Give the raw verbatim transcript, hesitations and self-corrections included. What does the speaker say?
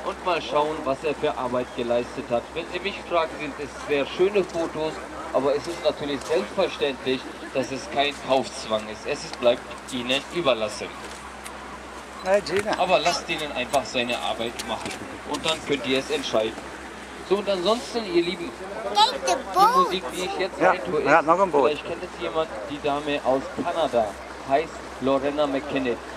und mal schauen, was er für Arbeit geleistet hat. Wenn Sie mich fragen, sind es sehr schöne Fotos, aber es ist natürlich selbstverständlich, dass es kein Kaufzwang ist. Es ist, bleibt Ihnen überlassen. Aber lasst Ihnen einfach seine Arbeit machen und dann könnt ihr es entscheiden. So, und ansonsten, ihr Lieben, die Musik, die ich jetzt Ja, eintue, ja, noch ein ist, Boot. vielleicht kennt es jemand, die Dame aus Kanada, heißt Lorena McKennitt.